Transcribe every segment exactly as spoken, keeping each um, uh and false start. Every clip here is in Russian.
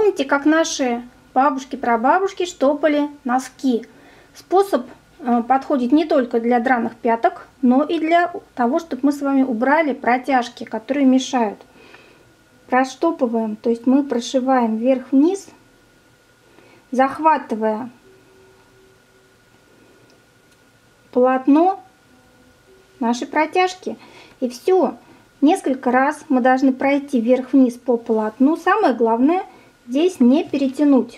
Помните, как наши бабушки-прабабушки штопали носки? Способ подходит не только для драных пяток, но и для того, чтобы мы с вами убрали протяжки, которые мешают. Проштопываем, то есть мы прошиваем вверх-вниз, захватывая полотно нашей протяжки. И все. Несколько раз мы должны пройти вверх-вниз по полотну. Самое главное здесь не перетянуть.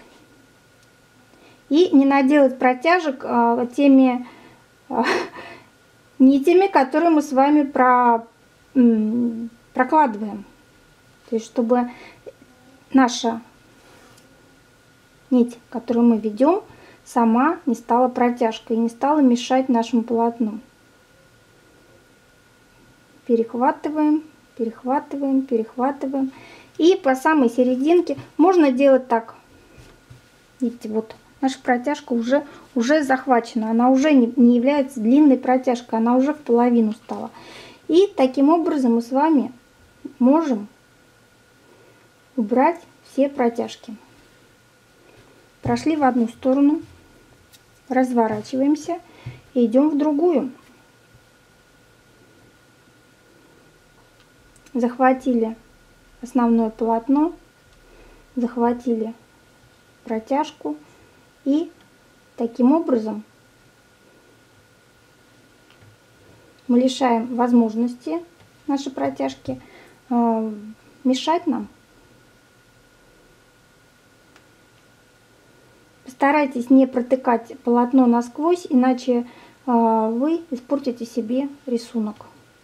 И не наделать протяжек а, теми а, нитями, которые мы с вами про, м, прокладываем. То есть чтобы наша нить, которую мы ведем, сама не стала протяжкой и не стала мешать нашему полотну. Перехватываем, перехватываем, перехватываем. И по самой серединке можно делать так. Видите, вот наша протяжка уже, уже захвачена. Она уже не, не является длинной протяжкой, она уже в половину стала. И таким образом мы с вами можем убрать все протяжки. Прошли в одну сторону, разворачиваемся и идем в другую. Захватили основное полотно, захватили протяжку и таким образом мы лишаем возможности нашей протяжки э, мешать нам. Постарайтесь не протыкать полотно насквозь, иначе э, вы испортите себе рисунок.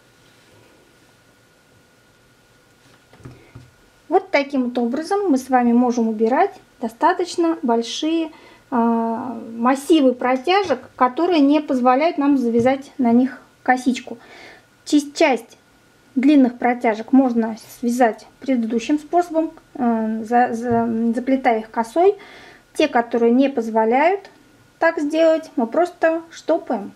Вот таким вот образом мы с вами можем убирать достаточно большие э, массивы протяжек, которые не позволяют нам завязать на них косичку. Часть длинных протяжек можно связать предыдущим способом, э, за, за, заплетая их косой. Те, которые не позволяют так сделать, мы просто штопаем.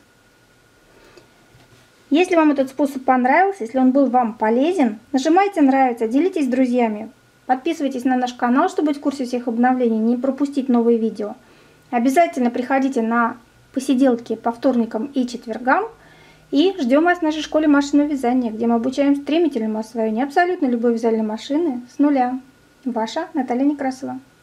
Если вам этот способ понравился, если он был вам полезен, нажимайте нравится, делитесь с друзьями. Подписывайтесь на наш канал, чтобы быть в курсе всех обновлений, не пропустить новые видео. Обязательно приходите на посиделки по вторникам и четвергам. И ждем вас в нашей школе машинного вязания, где мы обучаем стремительному освоению абсолютно любой вязальной машины с нуля. Ваша Наталья Некрасова.